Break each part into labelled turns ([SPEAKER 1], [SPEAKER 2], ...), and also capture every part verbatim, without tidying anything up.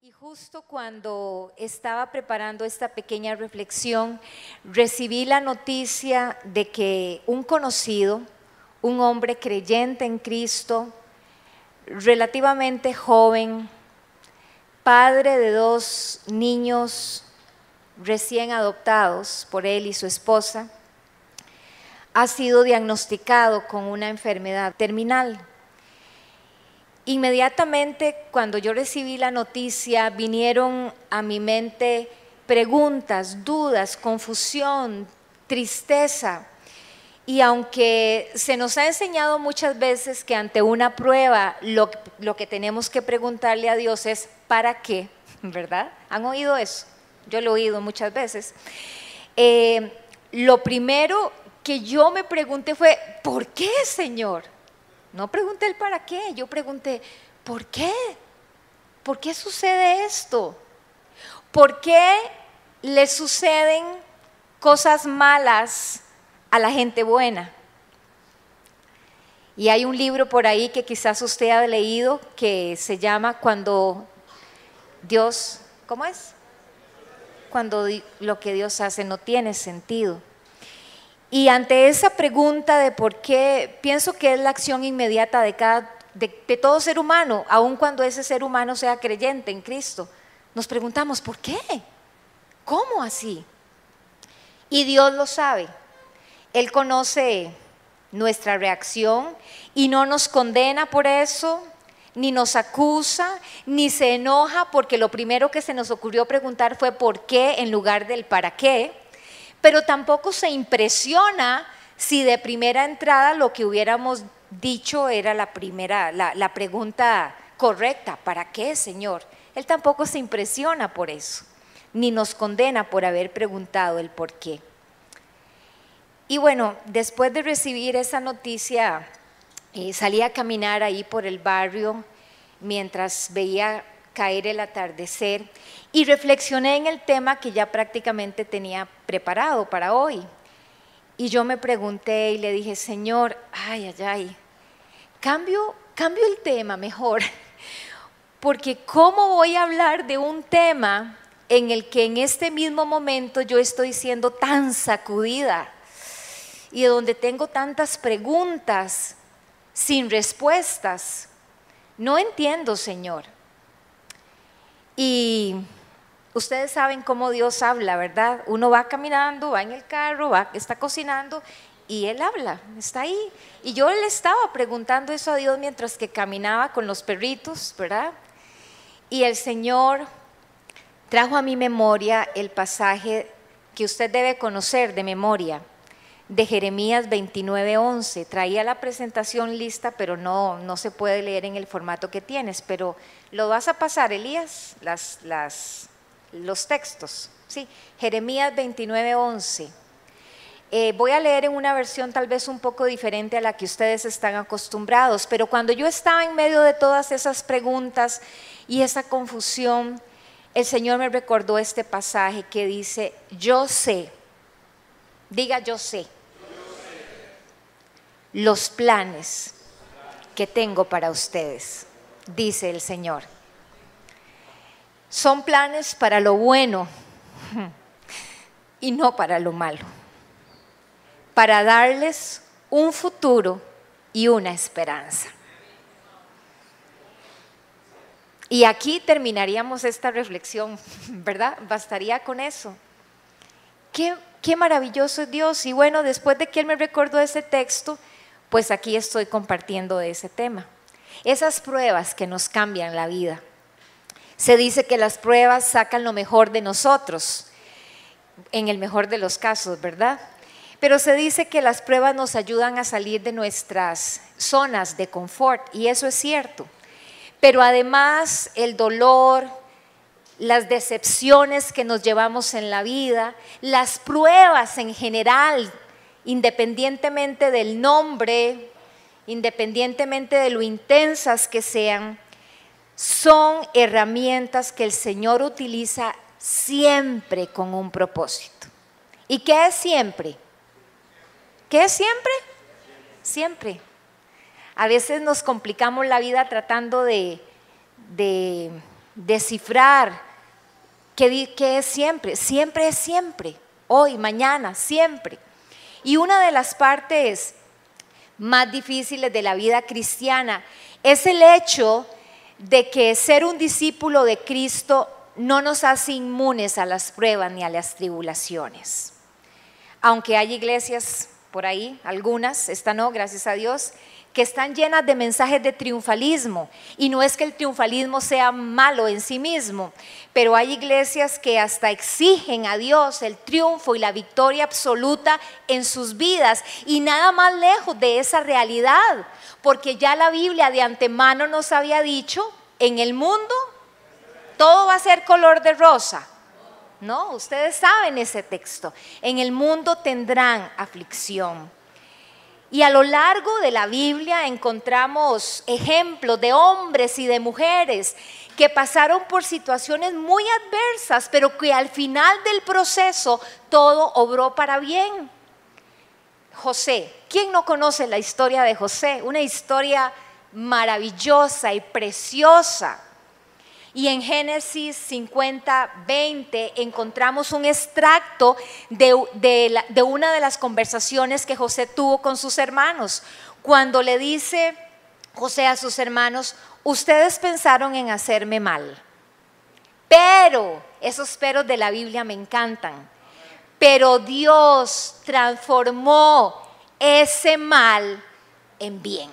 [SPEAKER 1] Y justo cuando estaba preparando esta pequeña reflexión, recibí la noticia de que un conocido, un hombre creyente en Cristo, relativamente joven, padre de dos niños recién adoptados por él y su esposa, ha sido diagnosticado con una enfermedad terminal. Inmediatamente cuando yo recibí la noticia vinieron a mi mente preguntas, dudas, confusión, tristeza. Y aunque se nos ha enseñado muchas veces que ante una prueba lo, lo que tenemos que preguntarle a Dios es ¿para qué? ¿Verdad? ¿Han oído eso? Yo lo he oído muchas veces. Eh, lo primero que yo me pregunté fue ¿por qué, Señor? No pregunté el para qué, yo pregunté, ¿por qué? ¿Por qué sucede esto? ¿Por qué le suceden cosas malas a la gente buena? Y hay un libro por ahí que quizás usted ha leído que se llama Cuando Dios, ¿cómo es? Cuando lo que Dios hace no tiene sentido. Y ante esa pregunta de por qué, pienso que es la acción inmediata de, cada, de, de todo ser humano, aun cuando ese ser humano sea creyente en Cristo. Nos preguntamos, ¿por qué? ¿Cómo así? Y Dios lo sabe. Él conoce nuestra reacción y no nos condena por eso, ni nos acusa, ni se enoja, porque lo primero que se nos ocurrió preguntar fue ¿por qué en lugar del para qué? Pero tampoco se impresiona si de primera entrada lo que hubiéramos dicho era la primera, la, la pregunta correcta, ¿para qué, Señor? Él tampoco se impresiona por eso, ni nos condena por haber preguntado el por qué. Y bueno, después de recibir esa noticia, eh, salí a caminar ahí por el barrio mientras veía caer el atardecer y reflexioné en el tema que ya prácticamente tenía preparado para hoy. Y yo me pregunté y le dije, Señor, ay, ay, ay, cambio, cambio el tema mejor, porque ¿cómo voy a hablar de un tema en el que en este mismo momento yo estoy siendo tan sacudida y donde tengo tantas preguntas sin respuestas? No entiendo, Señor. Y ustedes saben cómo Dios habla, ¿verdad? Uno va caminando, va en el carro, va, está cocinando y Él habla, está ahí. Y yo le estaba preguntando eso a Dios mientras que caminaba con los perritos, ¿verdad? Y el Señor trajo a mi memoria el pasaje que usted debe conocer de memoria, de Jeremías veintinueve once. Traía la presentación lista, pero no, no se puede leer en el formato que tienes, pero lo vas a pasar, Elías, las, las, los textos, ¿sí? Jeremías veintinueve once. Eh, voy a leer en una versión tal vez un poco diferente a la que ustedes están acostumbrados, pero cuando yo estaba en medio de todas esas preguntas y esa confusión, el Señor me recordó este pasaje que dice, yo sé, diga yo sé, los planes que tengo para ustedes, dice el Señor. Son planes para lo bueno y no para lo malo, para darles un futuro y una esperanza. Y aquí terminaríamos esta reflexión, ¿verdad? Bastaría con eso. Qué, qué maravilloso es Dios. Y bueno, después de que Él me recordó ese texto, pues aquí estoy compartiendo de ese tema. Esas pruebas que nos cambian la vida. Se dice que las pruebas sacan lo mejor de nosotros, en el mejor de los casos, ¿verdad? Pero se dice que las pruebas nos ayudan a salir de nuestras zonas de confort, y eso es cierto. Pero además el dolor, las decepciones que nos llevamos en la vida, las pruebas en general, independientemente del nombre, independientemente de lo intensas que sean, son herramientas que el Señor utiliza siempre con un propósito. ¿Y qué es siempre? ¿Qué es siempre? Siempre. A veces nos complicamos la vida tratando de, de descifrar qué, qué es siempre. Siempre es siempre, hoy, mañana, siempre. Y una de las partes más difíciles de la vida cristiana es el hecho de que ser un discípulo de Cristo no nos hace inmunes a las pruebas ni a las tribulaciones. Aunque hay iglesias por ahí, algunas, esta no, gracias a Dios, que están llenas de mensajes de triunfalismo, y no es que el triunfalismo sea malo en sí mismo, pero hay iglesias que hasta exigen a Dios el triunfo y la victoria absoluta en sus vidas, y nada más lejos de esa realidad, porque ya la Biblia de antemano nos había dicho, en el mundo todo va a ser color de rosa. No, ustedes saben ese texto, en el mundo tendrán aflicción. Y a lo largo de la Biblia encontramos ejemplos de hombres y de mujeres que pasaron por situaciones muy adversas, pero que al final del proceso todo obró para bien. José, ¿quién no conoce la historia de José? Una historia maravillosa y preciosa. Y en Génesis cincuenta, veinte encontramos un extracto de, de, la, de una de las conversaciones que José tuvo con sus hermanos, cuando le dice José a sus hermanos: ustedes pensaron en hacerme mal, pero, esos peros de la Biblia me encantan, pero Dios transformó ese mal en bien.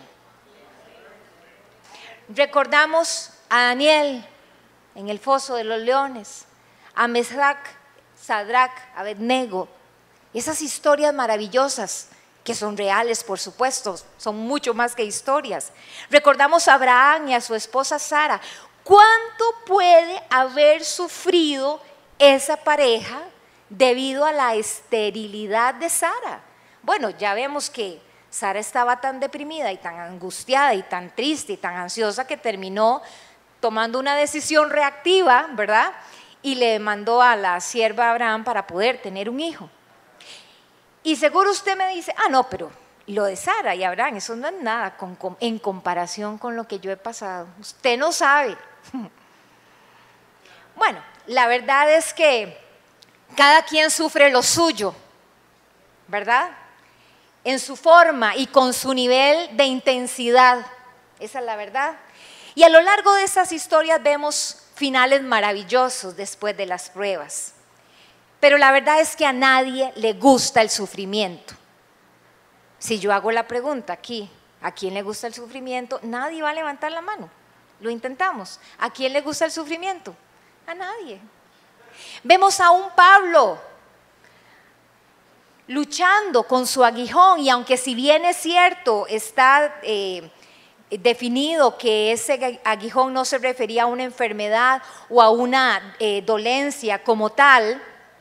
[SPEAKER 1] Recordamos a Daniel en el foso de los leones, a Mesrac, Sadrac, Abednego, esas historias maravillosas que son reales, por supuesto, son mucho más que historias. Recordamos a Abraham y a su esposa Sara. ¿Cuánto puede haber sufrido esa pareja debido a la esterilidad de Sara? Bueno, ya vemos que Sara estaba tan deprimida y tan angustiada y tan triste y tan ansiosa que terminó tomando una decisión reactiva, ¿verdad? Y le mandó a la sierva Abraham para poder tener un hijo. Y seguro usted me dice: ah, no, pero lo de Sara y Abraham, eso no es nada con, con, en comparación con lo que yo he pasado. Usted no sabe. Bueno, la verdad es que cada quien sufre lo suyo, ¿verdad? En su forma y con su nivel de intensidad. Esa es la verdad. Y a lo largo de esas historias vemos finales maravillosos después de las pruebas. Pero la verdad es que a nadie le gusta el sufrimiento. Si yo hago la pregunta aquí, ¿a quién le gusta el sufrimiento? Nadie va a levantar la mano. Lo intentamos. ¿A quién le gusta el sufrimiento? A nadie. Vemos a un Pablo luchando con su aguijón, y aunque si bien es cierto, está eh, definido que ese aguijón no se refería a una enfermedad o a una eh, dolencia como tal,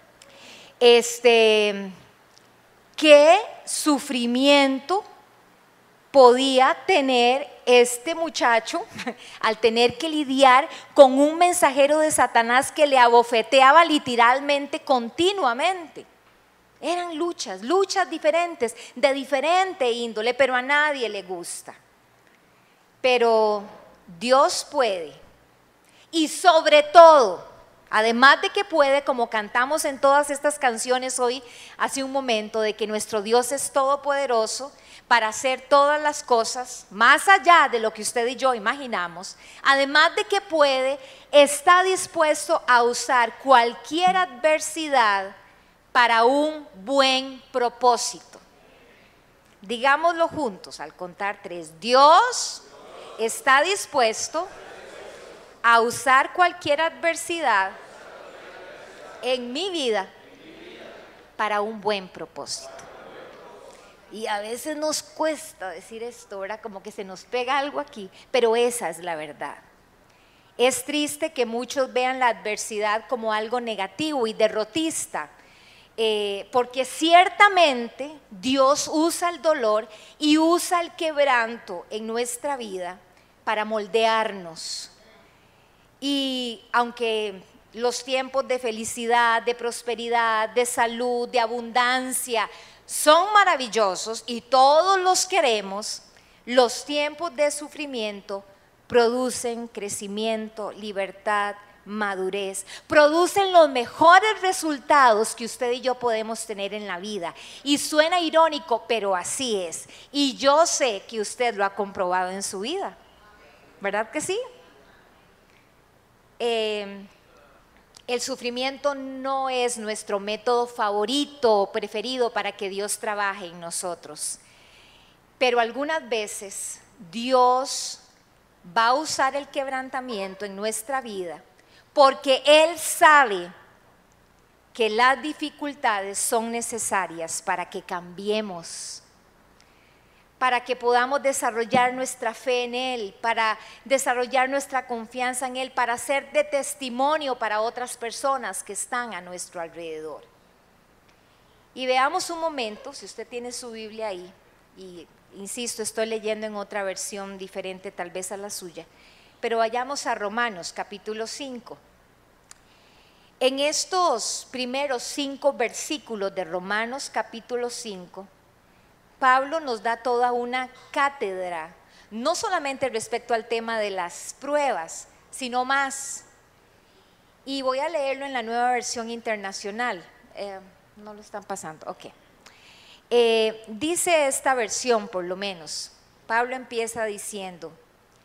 [SPEAKER 1] este, ¿qué sufrimiento podía tener este muchacho al tener que lidiar con un mensajero de Satanás que le abofeteaba literalmente continuamente? Eran luchas, luchas diferentes, de diferente índole, pero a nadie le gusta. Pero Dios puede, y sobre todo, además de que puede, como cantamos en todas estas canciones hoy, hace un momento, de que nuestro Dios es todopoderoso para hacer todas las cosas, más allá de lo que usted y yo imaginamos. Además de que puede, está dispuesto a usar cualquier adversidad para un buen propósito. Digámoslo juntos al contar tres. Dios está dispuesto a usar cualquier adversidad en mi vida para un buen propósito. Y a veces nos cuesta decir esto, ¿verdad? Como que se nos pega algo aquí, pero esa es la verdad. Es triste que muchos vean la adversidad como algo negativo y derrotista, eh, porque ciertamente Dios usa el dolor y usa el quebranto en nuestra vida para moldearnos. Y aunque los tiempos de felicidad, de prosperidad, de salud, de abundancia son maravillosos y todos los queremos, los tiempos de sufrimiento producen crecimiento, libertad, madurez, producen los mejores resultados que usted y yo podemos tener en la vida. Y suena irónico, pero así es. Y yo sé que usted lo ha comprobado en su vida, ¿verdad que sí? Eh, el sufrimiento no es nuestro método favorito o preferido para que Dios trabaje en nosotros, pero algunas veces Dios va a usar el quebrantamiento en nuestra vida porque Él sabe que las dificultades son necesarias para que cambiemos, para que podamos desarrollar nuestra fe en Él, para desarrollar nuestra confianza en Él, para ser de testimonio para otras personas que están a nuestro alrededor. Y veamos un momento, si usted tiene su Biblia ahí, y insisto, estoy leyendo en otra versión diferente tal vez a la suya, pero vayamos a Romanos capítulo cinco. En estos primeros cinco versículos de Romanos capítulo cinco, Pablo nos da toda una cátedra, no solamente respecto al tema de las pruebas, sino más. Y voy a leerlo en la Nueva Versión Internacional. Eh, no lo están pasando, ok. Eh, dice esta versión, por lo menos, Pablo empieza diciendo: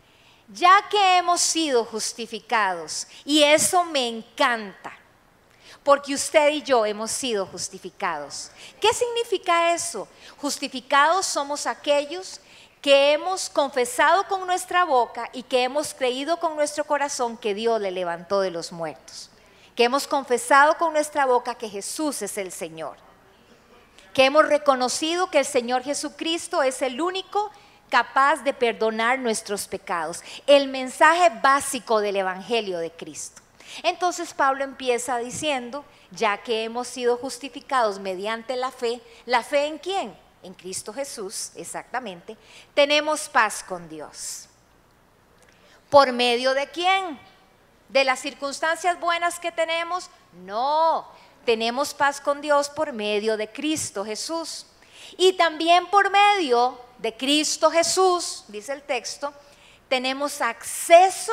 [SPEAKER 1] ya que hemos sido justificados, y eso me encanta, porque usted y yo hemos sido justificados. ¿Qué significa eso? Justificados somos aquellos que hemos confesado con nuestra boca y que hemos creído con nuestro corazón que Dios le levantó de los muertos, que hemos confesado con nuestra boca que Jesús es el Señor, que hemos reconocido que el Señor Jesucristo es el único capaz de perdonar nuestros pecados, el mensaje básico del Evangelio de Cristo. Entonces Pablo empieza diciendo: ya que hemos sido justificados mediante la fe, ¿la fe en quién? En Cristo Jesús, exactamente. Tenemos paz con Dios. ¿Por medio de quién? ¿De las circunstancias buenas que tenemos? No, tenemos paz con Dios por medio de Cristo Jesús. Y también por medio de Cristo Jesús, dice el texto, tenemos acceso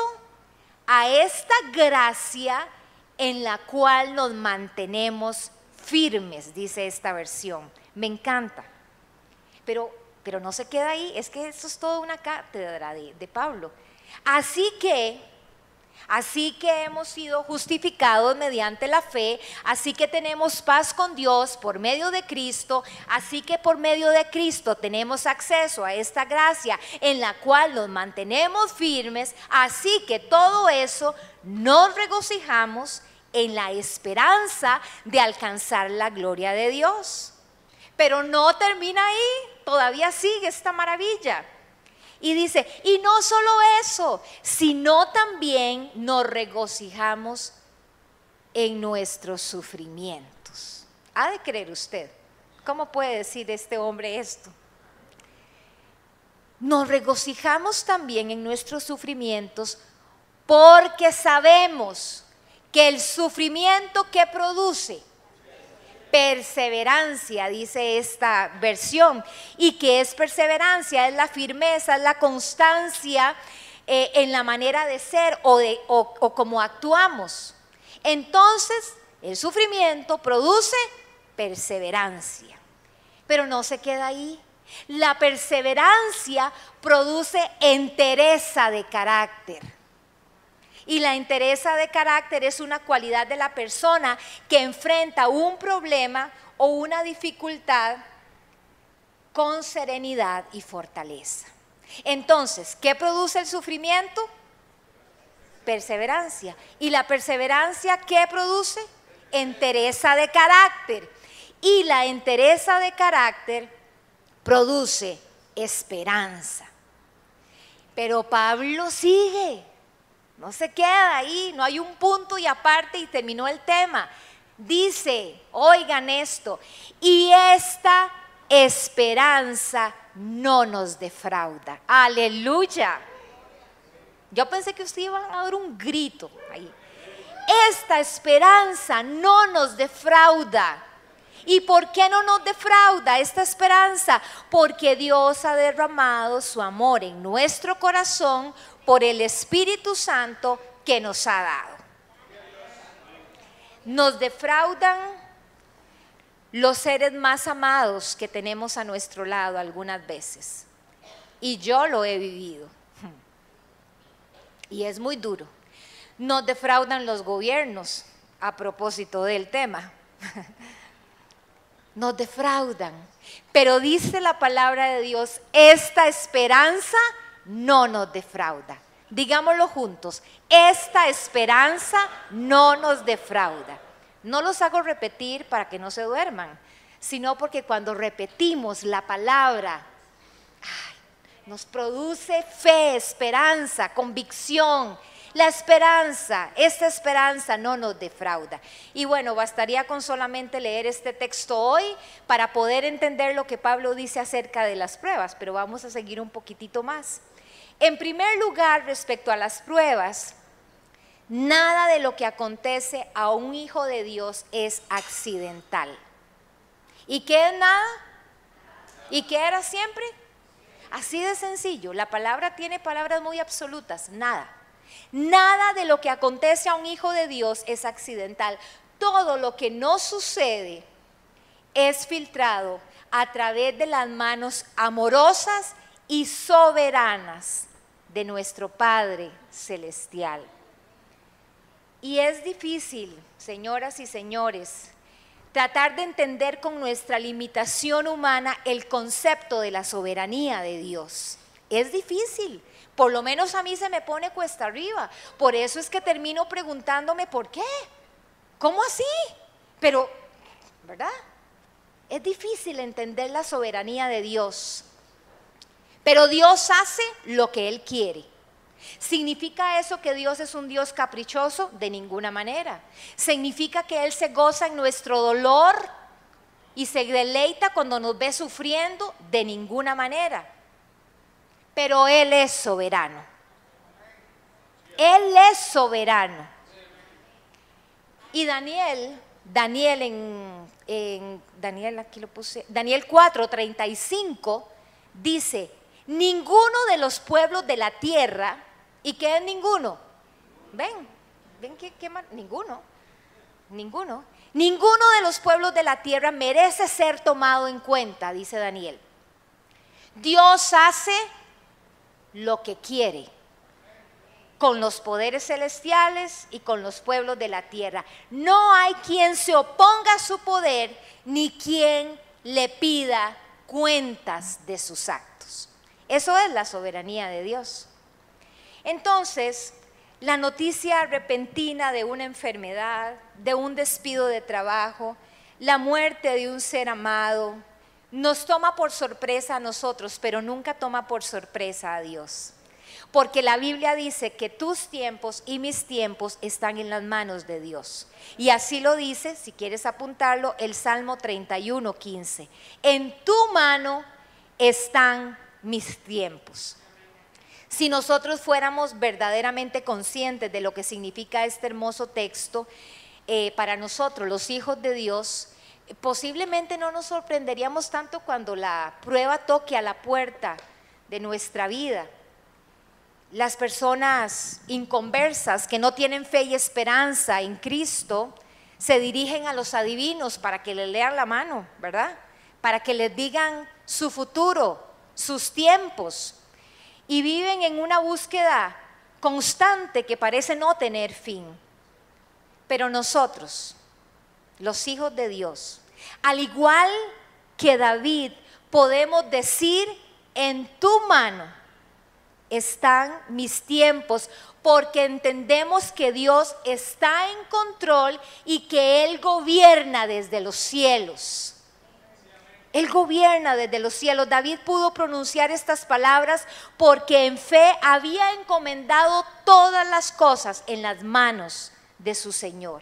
[SPEAKER 1] a esta gracia en la cual nos mantenemos firmes, dice esta versión. Me encanta. Pero, pero no se queda ahí, es que esto es toda una cátedra de, de Pablo. Así que... Así que hemos sido justificados mediante la fe, así que tenemos paz con Dios por medio de Cristo, así que por medio de Cristo tenemos acceso a esta gracia en la cual nos mantenemos firmes, así que todo eso nos regocijamos en la esperanza de alcanzar la gloria de Dios. Pero no termina ahí, todavía sigue esta maravilla. Y dice, y no solo eso, sino también nos regocijamos en nuestros sufrimientos. ¿Ha de creer usted? ¿Cómo puede decir este hombre esto? Nos regocijamos también en nuestros sufrimientos porque sabemos que el sufrimiento que produce perseverancia, dice esta versión. ¿Y qué es perseverancia? Es la firmeza, es la constancia eh, en la manera de ser o, de, o, o cómo actuamos. Entonces, el sufrimiento produce perseverancia. Pero no se queda ahí. La perseverancia produce entereza de carácter. Y la entereza de carácter es una cualidad de la persona que enfrenta un problema o una dificultad con serenidad y fortaleza. Entonces, ¿qué produce el sufrimiento? Perseverancia. ¿Y la perseverancia qué produce? Entereza de carácter. Y la entereza de carácter produce esperanza. Pero Pablo sigue. No se queda ahí, no hay un punto y aparte y terminó el tema. Dice, oigan esto, y esta esperanza no nos defrauda. Aleluya. Yo pensé que ustedes iban a dar un grito ahí. Esta esperanza no nos defrauda. ¿Y por qué no nos defrauda esta esperanza? Porque Dios ha derramado su amor en nuestro corazón por el Espíritu Santo que nos ha dado. Nos defraudan los seres más amados que tenemos a nuestro lado algunas veces. Y yo lo he vivido. Y es muy duro. Nos defraudan los gobiernos, a propósito del tema. Nos defraudan. Pero dice la palabra de Dios, esta esperanza no nos defrauda. Digámoslo juntos, esta esperanza no nos defrauda. No los hago repetir para que no se duerman, sino porque cuando repetimos la palabra, ay, nos produce fe, esperanza, convicción. La esperanza, esta esperanza no nos defrauda. Y bueno, bastaría con solamente leer este texto hoy para poder entender lo que Pablo dice acerca de las pruebas, pero vamos a seguir un poquitito más. En primer lugar, respecto a las pruebas, nada de lo que acontece a un hijo de Dios es accidental. ¿Y qué es nada? ¿Y qué era siempre? Así de sencillo. La palabra tiene palabras muy absolutas, nada. Nada de lo que acontece a un hijo de Dios es accidental. Todo lo que no sucede es filtrado a través de las manos amorosas y soberanas de nuestro Padre Celestial. Y es difícil, señoras y señores, tratar de entender con nuestra limitación humana el concepto de la soberanía de Dios. Es difícil, por lo menos a mí se me pone cuesta arriba. Por eso es que termino preguntándome ¿por qué? ¿Cómo así? Pero, ¿verdad? Es difícil entender la soberanía de Dios. Pero Dios hace lo que Él quiere. ¿Significa eso que Dios es un Dios caprichoso? De ninguna manera. ¿Significa que Él se goza en nuestro dolor y se deleita cuando nos ve sufriendo? De ninguna manera. Pero Él es soberano. Él es soberano. Y Daniel, Daniel en, en Daniel, aquí lo puse, Daniel cuatro, treinta y cinco, dice, ninguno de los pueblos de la tierra, ¿y qué es ninguno? Ven, ven qué, qué mal, ninguno, ninguno, ninguno de los pueblos de la tierra merece ser tomado en cuenta, dice Daniel. Dios hace lo que quiere con los poderes celestiales y con los pueblos de la tierra. No hay quien se oponga a su poder ni quien le pida cuentas de sus actos. Eso es la soberanía de Dios. Entonces, la noticia repentina de una enfermedad, de un despido de trabajo, la muerte de un ser amado, nos toma por sorpresa a nosotros, pero nunca toma por sorpresa a Dios. Porque la Biblia dice que tus tiempos y mis tiempos están en las manos de Dios. Y así lo dice, si quieres apuntarlo, el Salmo treinta y uno, quince. En tu mano están mis tiempos. Si nosotros fuéramos verdaderamente conscientes de lo que significa este hermoso texto, eh, para nosotros, los hijos de Dios, posiblemente no nos sorprenderíamos tanto cuando la prueba toque a la puerta de nuestra vida. Las personas inconversas que no tienen fe y esperanza en Cristo se dirigen a los adivinos para que les lean la mano, ¿verdad? Para que les digan su futuro, sus tiempos, y viven en una búsqueda constante que parece no tener fin. Pero nosotros, los hijos de Dios, al igual que David, podemos decir, en tu mano están mis tiempos, porque entendemos que Dios está en control y que Él gobierna desde los cielos. Él gobierna desde los cielos. David pudo pronunciar estas palabras porque en fe había encomendado todas las cosas en las manos de su Señor.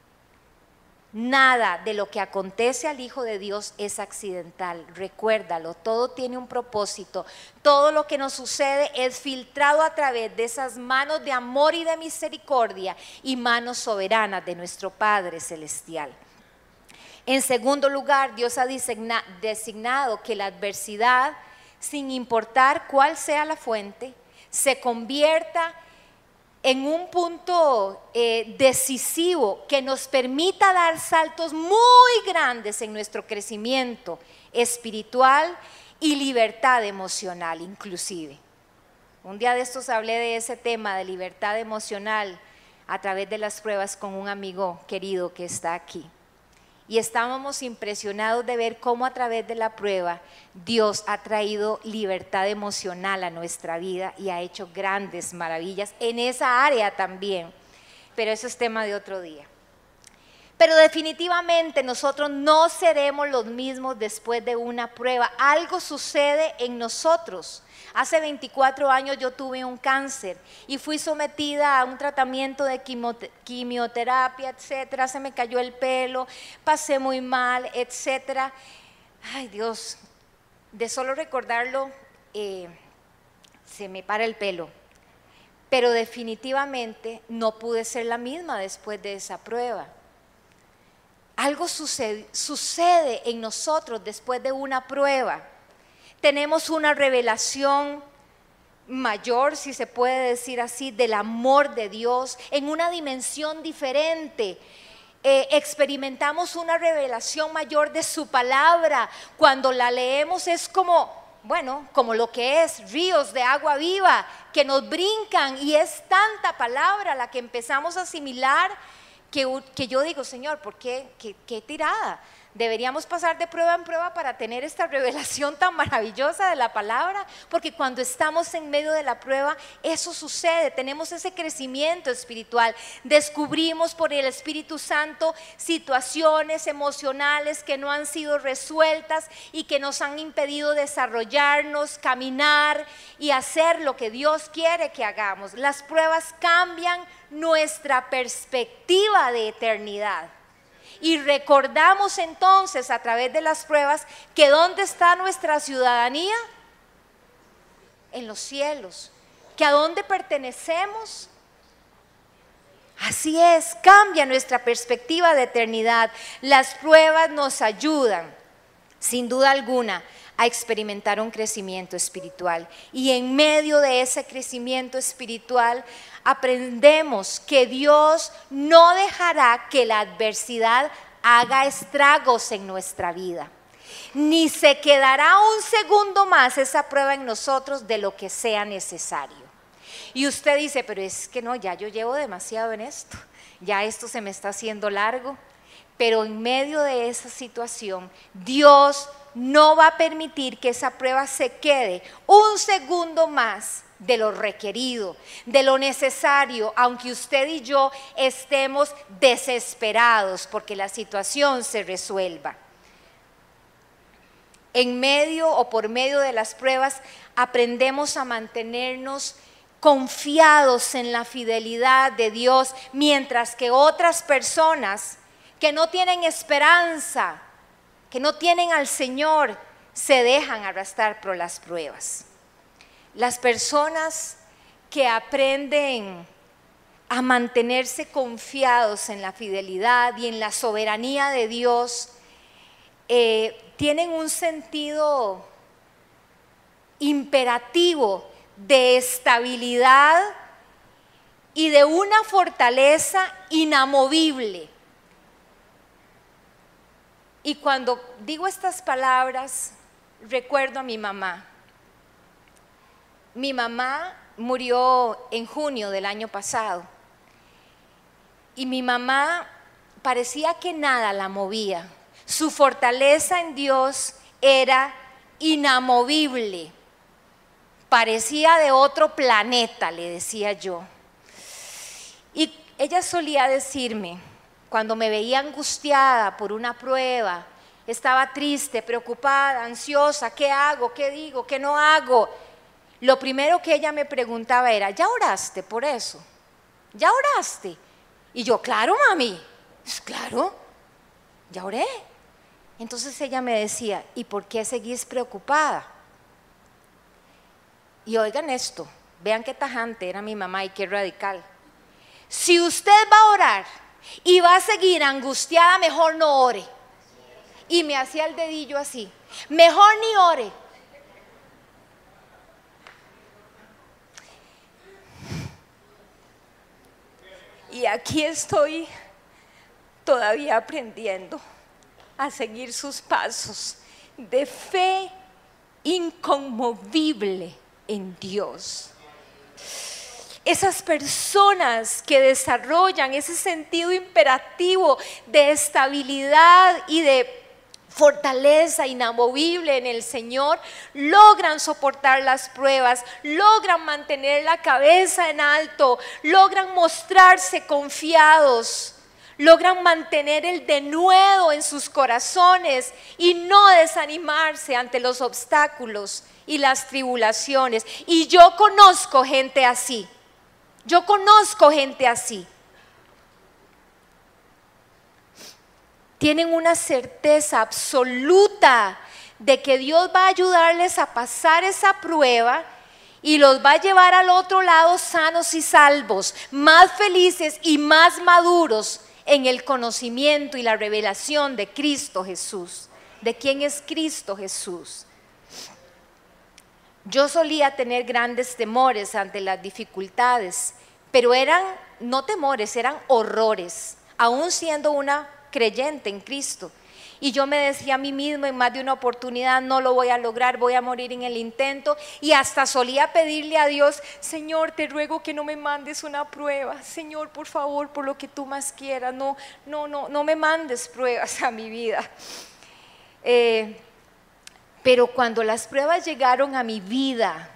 [SPEAKER 1] Nada de lo que acontece al Hijo de Dios es accidental, recuérdalo, todo tiene un propósito. Todo lo que nos sucede es filtrado a través de esas manos de amor y de misericordia y manos soberanas de nuestro Padre Celestial. En segundo lugar, Dios ha designado que la adversidad, sin importar cuál sea la fuente, se convierta en un punto eh, decisivo que nos permita dar saltos muy grandes en nuestro crecimiento espiritual y libertad emocional inclusive. Un día de estos hablé de ese tema de libertad emocional a través de las pruebas con un amigo querido que está aquí. Y estábamos impresionados de ver cómo a través de la prueba Dios ha traído libertad emocional a nuestra vida y ha hecho grandes maravillas en esa área también. Pero eso es tema de otro día. Pero definitivamente nosotros no seremos los mismos después de una prueba. Algo sucede en nosotros. Hace veinticuatro años yo tuve un cáncer y fui sometida a un tratamiento de quimioterapia, etcétera. Se me cayó el pelo, pasé muy mal, etcétera. Ay, Dios, de solo recordarlo eh, se me para el pelo. Pero definitivamente no pude ser la misma después de esa prueba. Algo sucede, sucede en nosotros después de una prueba. Tenemos una revelación mayor, si se puede decir así, del amor de Dios en una dimensión diferente. Eh, experimentamos una revelación mayor de su palabra. Cuando la leemos es como, bueno, como lo que es, ríos de agua viva que nos brincan, y es tanta palabra la que empezamos a asimilar que, que yo digo, Señor, ¿por qué? ¿Qué, qué tirada? Deberíamos pasar de prueba en prueba para tener esta revelación tan maravillosa de la palabra, porque cuando estamos en medio de la prueba, eso sucede, tenemos ese crecimiento espiritual, descubrimos por el Espíritu Santo situaciones emocionales que no han sido resueltas y que nos han impedido desarrollarnos, caminar y hacer lo que Dios quiere que hagamos. Las pruebas cambian nuestra perspectiva de eternidad. Y recordamos entonces a través de las pruebas que ¿dónde está nuestra ciudadanía? En los cielos. ¿Que a dónde pertenecemos? Así es, cambia nuestra perspectiva de eternidad. Las pruebas nos ayudan, sin duda alguna, a experimentar un crecimiento espiritual. Y en medio de ese crecimiento espiritual aprendemos que Dios no dejará que la adversidad haga estragos en nuestra vida, ni se quedará un segundo más esa prueba en nosotros de lo que sea necesario. Y usted dice, pero es que no, ya yo llevo demasiado en esto, ya esto se me está haciendo largo. Pero en medio de esa situación, Dios no va a permitir que esa prueba se quede un segundo más de lo requerido, de lo necesario, aunque usted y yo estemos desesperados porque la situación se resuelva. En medio o por medio de las pruebas aprendemos a mantenernos confiados en la fidelidad de Dios, mientras que otras personas que no tienen esperanza, que no tienen al Señor, se dejan arrastrar por las pruebas. Las personas que aprenden a mantenerse confiados en la fidelidad y en la soberanía de Dios, eh, tienen un sentido imperativo de estabilidad y de una fortaleza inamovible. Y cuando digo estas palabras, recuerdo a mi mamá. Mi mamá murió en junio del año pasado. Y mi mamá parecía que nada la movía. Su fortaleza en Dios era inamovible. Parecía de otro planeta, le decía yo. Y ella solía decirme, cuando me veía angustiada por una prueba, estaba triste, preocupada, ansiosa, ¿qué hago? ¿Qué digo? ¿Qué no hago? Lo primero que ella me preguntaba era, ¿ya oraste por eso? ¿Ya oraste? Y yo, claro, mami, pues claro, ya oré. Entonces ella me decía, ¿y por qué seguís preocupada? Y oigan esto, vean qué tajante era mi mamá y qué radical. Si usted va a orar y va a seguir angustiada, mejor no ore. Y me hacía el dedillo así, mejor ni ore.
[SPEAKER 2] Y aquí estoy todavía aprendiendo a seguir sus pasos de fe inconmovible en Dios. Esas personas que desarrollan ese sentido imperativo de estabilidad y de fortaleza inamovible en el Señor, logran soportar las pruebas, logran mantener la cabeza en alto, logran mostrarse confiados, logran mantener el denuedo en sus corazones y no desanimarse ante los obstáculos y las tribulaciones. Y yo conozco gente así, yo conozco gente así. Tienen una certeza absoluta de que Dios va a ayudarles a pasar esa prueba y los va a llevar al otro lado sanos y salvos, más felices y más maduros en el conocimiento y la revelación de Cristo Jesús, de quién es Cristo Jesús. Yo solía tener grandes temores ante las dificultades, pero eran no temores, eran horrores, aún siendo una creyente en Cristo. Y yo me decía a mí mismo en más de una oportunidad, no lo voy a lograr, voy a morir en el intento. Y hasta solía pedirle a Dios, Señor, te ruego que no me mandes una prueba. Señor, por favor, por lo que tú más quieras, no, no, no, no me mandes pruebas a mi vida. Eh, pero cuando las pruebas llegaron a mi vida,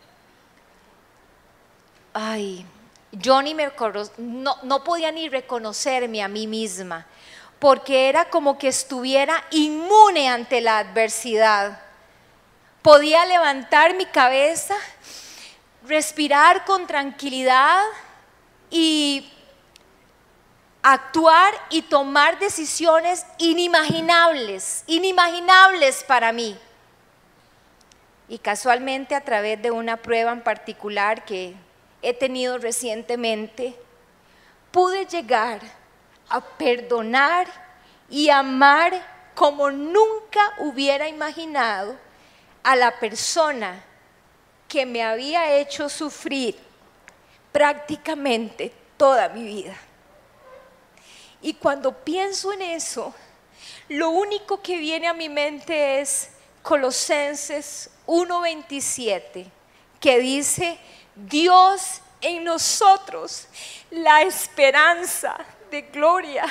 [SPEAKER 2] ay, yo ni me no, no podía ni reconocerme a mí misma, porque era como que estuviera inmune ante la adversidad. Podía levantar mi cabeza, respirar con tranquilidad y actuar y tomar decisiones inimaginables, inimaginables para mí. Y casualmente, a través de una prueba en particular que he tenido recientemente, pude llegar a perdonar y amar como nunca hubiera imaginado a la persona que me había hecho sufrir prácticamente toda mi vida. Y cuando pienso en eso, lo único que viene a mi mente es Colosenses uno veintisiete, que dice: Dios en nosotros, la esperanza de gloria.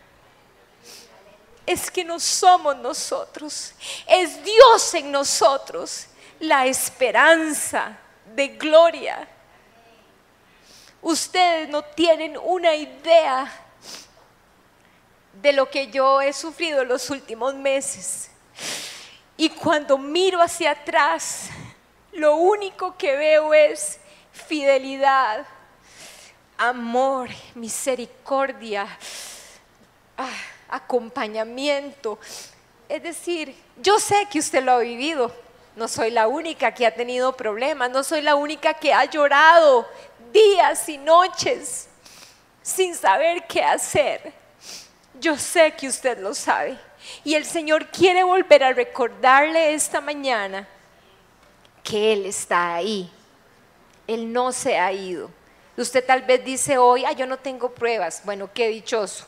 [SPEAKER 2] Es que no somos nosotros, es Dios en nosotros, la esperanza de gloria. Ustedes no tienen una idea de lo que yo he sufrido en los últimos meses. Y cuando miro hacia atrás, lo único que veo es fidelidad, amor, misericordia, ah, acompañamiento. Es decir, yo sé que usted lo ha vivido. No soy la única que ha tenido problemas, no soy la única que ha llorado días y noches sin saber qué hacer. Yo sé que usted lo sabe. Y el Señor quiere volver a recordarle esta mañana que Él está ahí. Él no se ha ido. Usted tal vez dice hoy, ah, yo no tengo pruebas. Bueno, qué dichoso.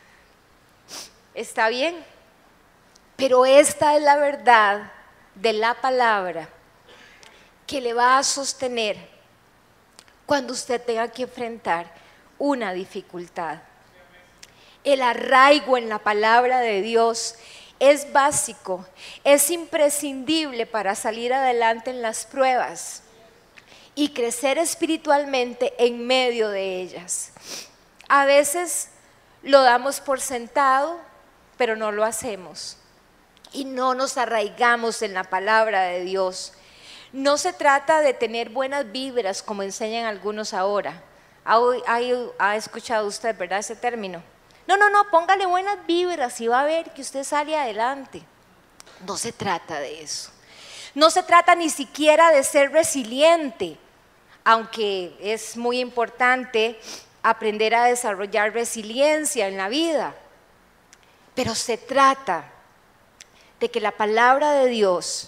[SPEAKER 2] Está bien. Pero esta es la verdad de la palabra que le va a sostener cuando usted tenga que enfrentar una dificultad. El arraigo en la palabra de Dios es básico, es imprescindible para salir adelante en las pruebas y crecer espiritualmente en medio de ellas. A veces lo damos por sentado, pero no lo hacemos y no nos arraigamos en la palabra de Dios. No se trata de tener buenas vibras como enseñan algunos ahora. ¿Ha, ha, ha escuchado usted, verdad, ese término? No, no, no, póngale buenas vibras y va a ver que usted sale adelante. No se trata de eso. No se trata ni siquiera de ser resiliente, aunque es muy importante aprender a desarrollar resiliencia en la vida. Pero se trata de que la palabra de Dios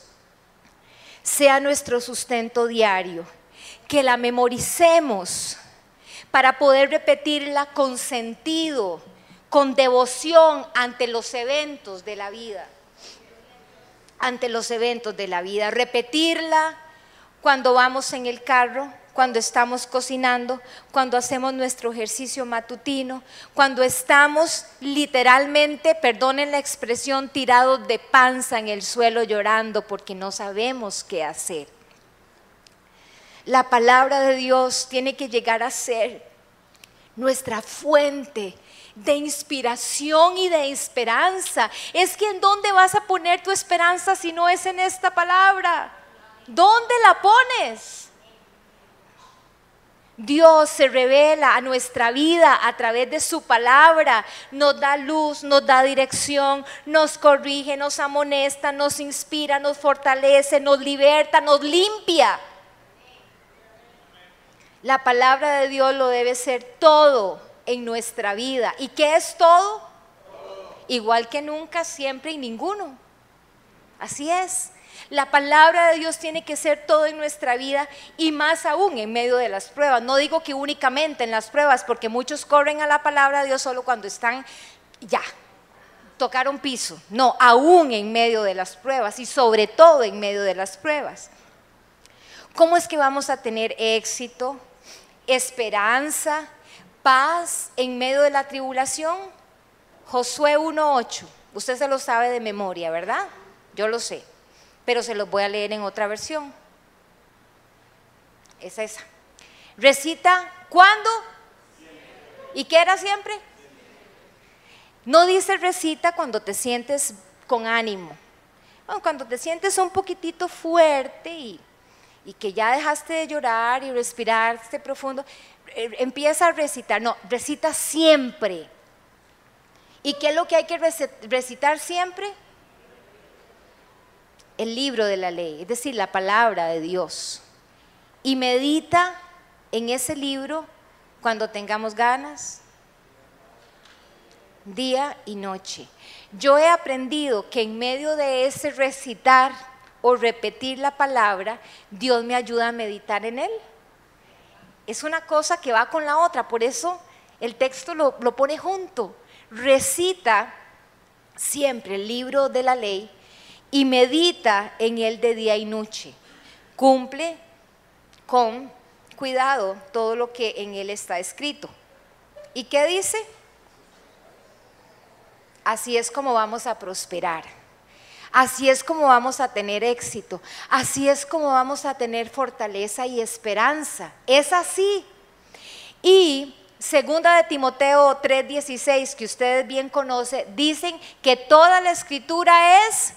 [SPEAKER 2] sea nuestro sustento diario, que la memoricemos, para poder repetirla con sentido, con devoción ante los eventos de la vida. Ante los eventos de la vida. Repetirla cuando vamos en el carro, cuando estamos cocinando, cuando hacemos nuestro ejercicio matutino, cuando estamos literalmente, perdonen la expresión, tirados de panza en el suelo llorando porque no sabemos qué hacer. La palabra de Dios tiene que llegar a ser nuestra fuente de inspiración y de esperanza. Es que ¿en dónde vas a poner tu esperanza si no es en esta palabra? ¿Dónde la pones? Dios se revela a nuestra vida a través de su palabra, nos da luz, nos da dirección, nos corrige, nos amonesta, nos inspira, nos fortalece, nos liberta, nos limpia. La palabra de Dios lo debe ser todo en nuestra vida. ¿Y qué es todo? Todo. Igual que nunca, siempre y ninguno. Así es. La palabra de Dios tiene que ser todo en nuestra vida y más aún en medio de las pruebas. No digo que únicamente en las pruebas, porque muchos corren a la palabra de Dios solo cuando están ya, tocaron piso. No, aún en medio de las pruebas y sobre todo en medio de las pruebas. ¿Cómo es que vamos a tener éxito, esperanza, paz en medio de la tribulación? Josué uno ocho, usted se lo sabe de memoria, ¿verdad? Yo lo sé, pero se los voy a leer en otra versión. Es esa. Recita, ¿cuándo? ¿Y qué era siempre? No dice recita cuando te sientes con ánimo. Bueno, cuando te sientes un poquitito fuerte y, y que ya dejaste de llorar y respiraste profundo, eh, empieza a recitar. No, recita siempre. ¿Y qué es lo que hay que recitar siempre? El libro de la ley, es decir, la palabra de Dios. Y medita en ese libro cuando tengamos ganas, día y noche. Yo he aprendido que en medio de ese recitar o repetir la palabra, Dios me ayuda a meditar en él. Es una cosa que va con la otra, por eso el texto lo, lo pone junto. Recita siempre el libro de la ley y medita en él de día y noche. Cumple con cuidado todo lo que en él está escrito. ¿Y qué dice? Así es como vamos a prosperar. Así es como vamos a tener éxito. Así es como vamos a tener fortaleza y esperanza. Es así. Y segunda de Timoteo tres dieciséis, que ustedes bien conocen, dicen que toda la escritura es,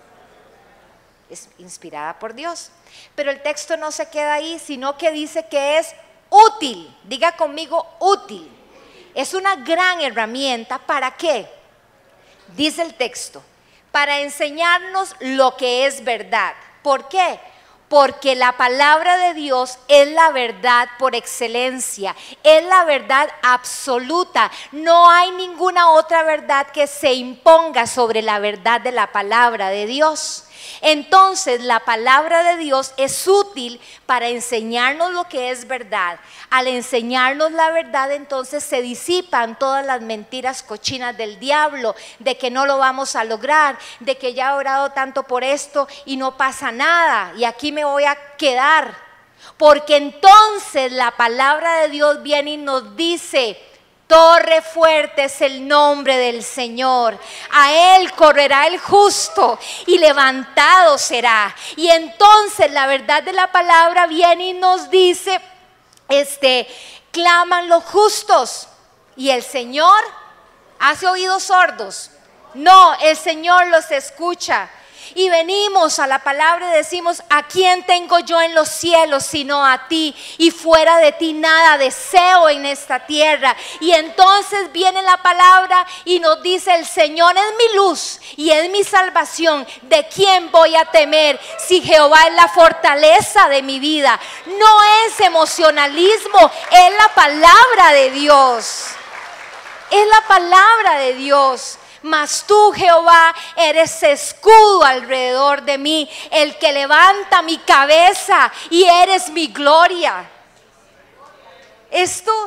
[SPEAKER 2] es inspirada por Dios. Pero el texto no se queda ahí, sino que dice que es útil. Diga conmigo, útil. Es una gran herramienta. ¿Para qué? Dice el texto, para enseñarnos lo que es verdad. ¿Por qué? Porque la palabra de Dios es la verdad por excelencia, es la verdad absoluta. No hay ninguna otra verdad que se imponga sobre la verdad de la palabra de Dios. Entonces la palabra de Dios es útil para enseñarnos lo que es verdad. Al enseñarnos la verdad, entonces se disipan todas las mentiras cochinas del diablo, de que no lo vamos a lograr, de que ya he orado tanto por esto y no pasa nada y aquí me voy a quedar. Porque entonces la palabra de Dios viene y nos dice: torre fuerte es el nombre del Señor, a él correrá el justo y levantado será. Y entonces la verdad de la palabra viene y nos dice, este, claman los justos y el Señor hace oídos sordos. No, el Señor los escucha. Y venimos a la palabra y decimos: ¿a quién tengo yo en los cielos sino a ti? Y fuera de ti nada deseo en esta tierra. Y entonces viene la palabra y nos dice: el Señor es mi luz y es mi salvación. ¿De quién voy a temer si Jehová es la fortaleza de mi vida? No es emocionalismo, es la palabra de Dios. Es la palabra de Dios. Mas tú, Jehová, eres escudo alrededor de mí, el que levanta mi cabeza, y eres mi gloria. Esto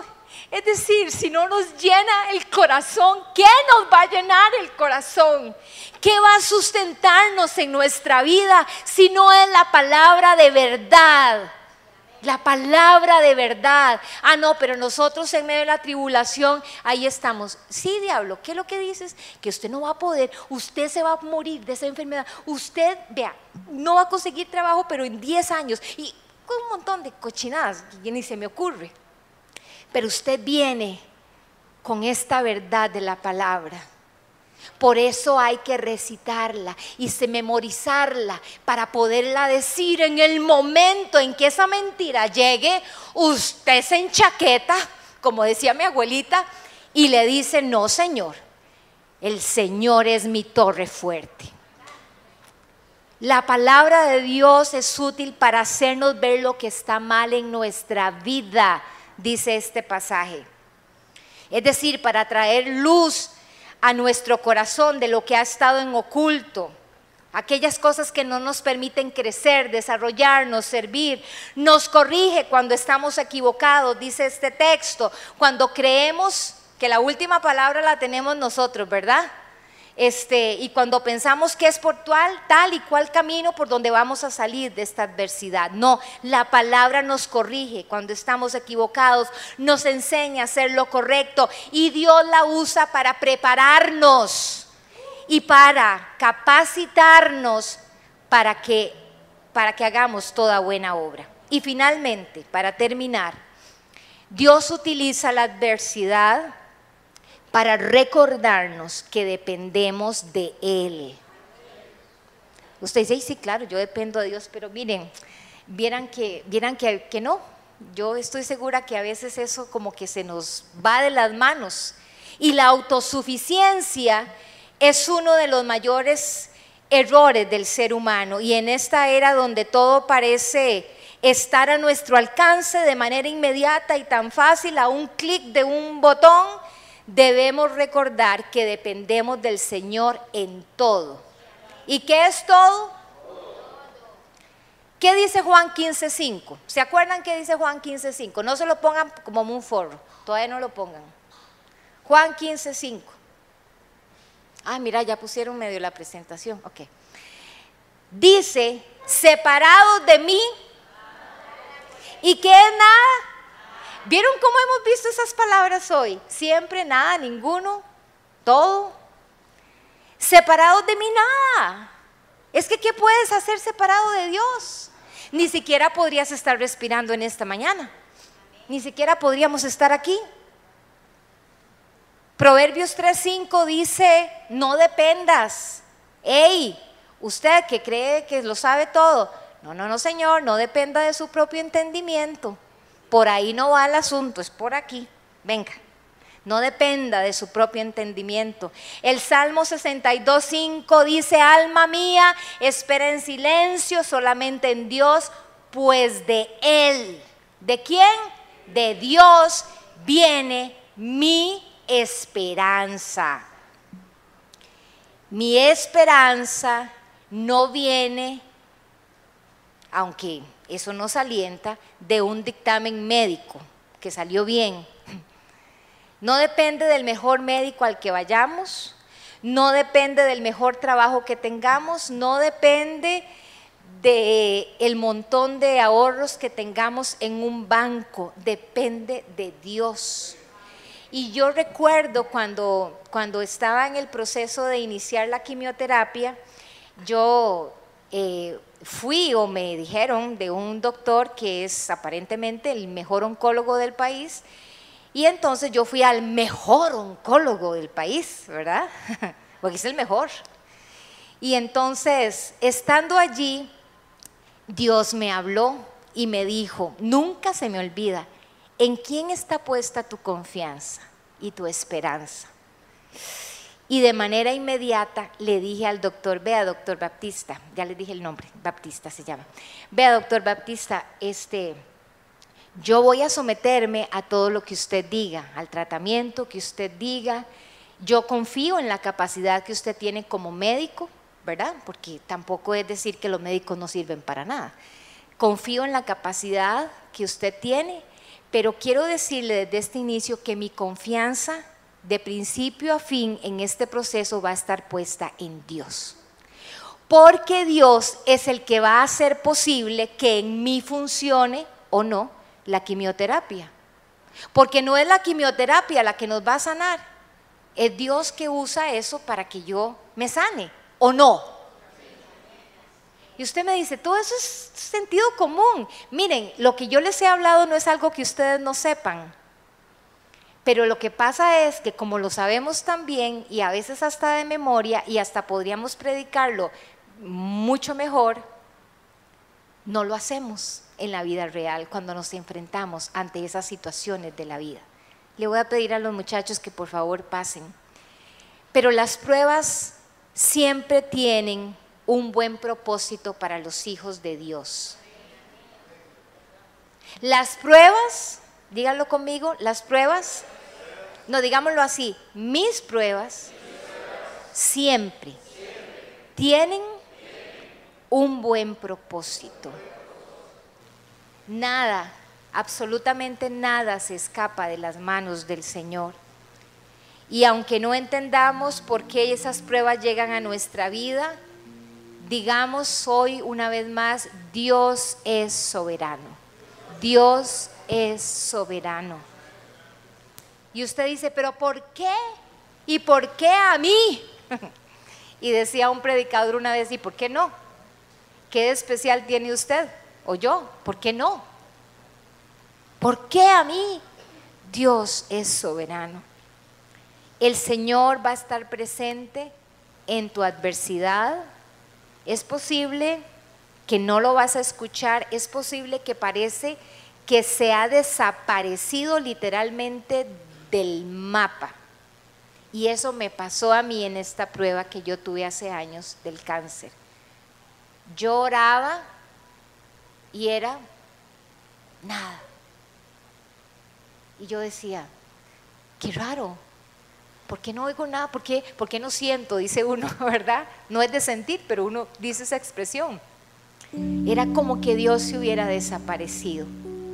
[SPEAKER 2] Es decir, si no nos llena el corazón, ¿qué nos va a llenar el corazón? ¿Qué va a sustentarnos en nuestra vida si no es la palabra de verdad? La palabra de verdad. Ah, no, pero nosotros en medio de la tribulación, ahí estamos. Sí, diablo, ¿qué es lo que dices? Que usted no va a poder, usted se va a morir de esa enfermedad. Usted, vea, no va a conseguir trabajo, pero en diez años. Y con un montón de cochinadas que ni se me ocurre. Pero usted viene con esta verdad de la palabra. Por eso hay que recitarla y se memorizarla para poderla decir en el momento en que esa mentira llegue. Usted se enchaqueta, como decía mi abuelita, y le dice: no, Señor, el Señor es mi torre fuerte. La palabra de Dios es útil para hacernos ver lo que está mal en nuestra vida, dice este pasaje. Es decir, para traer luz a nuestro corazón de lo que ha estado en oculto, aquellas cosas que no nos permiten crecer, desarrollarnos, servir. Nos corrige cuando estamos equivocados, dice este texto, cuando creemos que la última palabra la tenemos nosotros, ¿verdad? Este, y cuando pensamos que es por tal, tal y cual camino por donde vamos a salir de esta adversidad. No, la palabra nos corrige cuando estamos equivocados, nos enseña a hacer lo correcto y Dios la usa para prepararnos y para capacitarnos para que, para que hagamos toda buena obra. Y finalmente, para terminar, Dios utiliza la adversidad para recordarnos que dependemos de Él. Usted dice: sí, claro, yo dependo de Dios, pero miren, vieran que, vieran que, que no. Yo estoy segura que a veces eso como que se nos va de las manos. Y la autosuficiencia es uno de los mayores errores del ser humano. Y en esta era donde todo parece estar a nuestro alcance de manera inmediata y tan fácil, a un clic de un botón, debemos recordar que dependemos del Señor en todo. ¿Y qué es todo? ¿Qué dice Juan quince cinco? ¿Se acuerdan qué dice Juan quince cinco? No se lo pongan como un forro, todavía no lo pongan. Juan quince cinco. Ah, mira, ya pusieron medio la presentación. Ok. Dice: separados de mí. ¿Y qué es nada? ¿Vieron cómo hemos visto esas palabras hoy? Siempre, nada, ninguno, todo. Separados de mí, nada. Es que ¿qué puedes hacer separado de Dios? Ni siquiera podrías estar respirando en esta mañana. Ni siquiera podríamos estar aquí. Proverbios tres cinco dice: no dependas. Ey, usted que cree que lo sabe todo. No, no, no, Señor, no dependa de su propio entendimiento. Por ahí no va el asunto, es por aquí. Venga, no dependa de su propio entendimiento. El Salmo sesenta y dos cinco dice: alma mía, espera en silencio solamente en Dios, pues de Él. ¿De quién? De Dios viene mi esperanza. Mi esperanza no viene, aunque eso nos alienta, de un dictamen médico que salió bien. No depende del mejor médico al que vayamos, no depende del mejor trabajo que tengamos, no depende del montón de ahorros que tengamos en un banco, depende de Dios. Y yo recuerdo cuando, cuando estaba en el proceso de iniciar la quimioterapia, yo eh, fui o me dijeron de un doctor que es aparentemente el mejor oncólogo del país, y entonces yo fui al mejor oncólogo del país, ¿verdad? Porque es el mejor. Y entonces, estando allí, Dios me habló y me dijo: nunca se me olvida, ¿en quién está puesta tu confianza y tu esperanza? Y de manera inmediata le dije al doctor: vea, doctor Baptista, ya le dije el nombre, Baptista se llama. Vea, doctor Baptista, este, yo voy a someterme a todo lo que usted diga, al tratamiento que usted diga. Yo confío en la capacidad que usted tiene como médico, ¿verdad? Porque tampoco es decir que los médicos no sirven para nada. Confío en la capacidad que usted tiene,
[SPEAKER 1] Pero quiero decirle desde este inicio que mi confianza de principio a fin en este proceso va a estar puesta en Dios. Porque Dios es el que va a hacer posible que en mí funcione o no la quimioterapia. Porque no es la quimioterapia la que nos va a sanar, es Dios que usa eso para que yo me sane, ¿o no? Y usted me dice, todo eso es sentido común. Miren, lo que yo les he hablado no es algo que ustedes no sepan. Pero lo que pasa es que como lo sabemos tan bien y a veces hasta de memoria y hasta podríamos predicarlo mucho mejor, no lo hacemos en la vida real cuando nos enfrentamos ante esas situaciones de la vida. Le voy a pedir a los muchachos que por favor pasen. Pero las pruebas siempre tienen un buen propósito para los hijos de Dios. Las pruebas, díganlo conmigo, las pruebas, no, digámoslo así, mis pruebas siempre tienen un buen propósito. Nada, absolutamente nada se escapa de las manos del Señor. Y aunque no entendamos por qué esas pruebas llegan a nuestra vida, digamos hoy una vez más, Dios es soberano. Dios es soberano. Y usted dice, ¿pero por qué? ¿Y por qué a mí? Y decía un predicador una vez, ¿y por qué no? ¿Qué de especial tiene usted? ¿O yo? ¿Por qué no? ¿Por qué a mí? Dios es soberano. El Señor va a estar presente en tu adversidad. Es posible que no lo vas a escuchar, es posible que parece que se ha desaparecido literalmente del mapa. Y eso me pasó a mí en esta prueba que yo tuve hace años del cáncer. Yo oraba y era nada. Y yo decía, qué raro, ¿por qué no oigo nada? ¿Por qué, ¿Por qué no siento? Dice uno, ¿verdad? No es de sentir, pero uno dice esa expresión. Era como que Dios se hubiera desaparecido.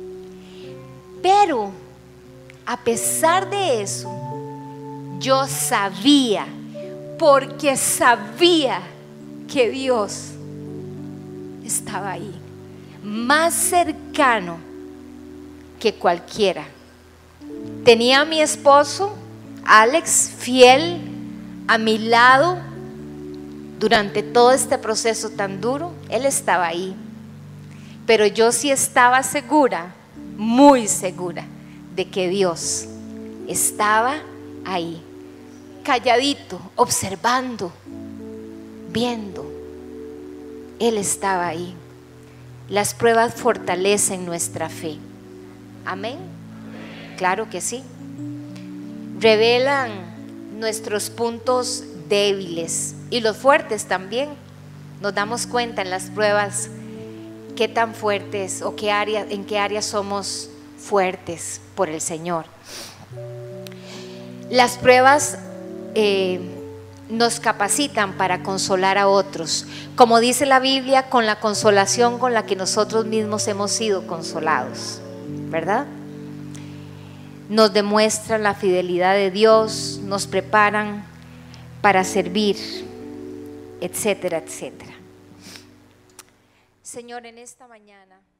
[SPEAKER 1] Pero a pesar de eso, yo sabía, porque sabía que Dios estaba ahí, más cercano que cualquiera. Tenía a mi esposo, Alex, fiel a mi lado durante todo este proceso tan duro. Él estaba ahí, pero yo sí estaba segura, muy segura, de que Dios estaba ahí, calladito, observando, viendo. Él estaba ahí. Las pruebas fortalecen nuestra fe. Amén. Claro que sí. Revelan nuestros puntos débiles y los fuertes también. Nos damos cuenta en las pruebas qué tan fuertes o qué área, en qué áreas somos fuertes por el Señor. Las pruebas eh, nos capacitan para consolar a otros, como dice la Biblia, con la consolación con la que nosotros mismos hemos sido consolados, ¿verdad? Nos demuestran la fidelidad de Dios, nos preparan para servir, etcétera, etcétera. Señor, en esta mañana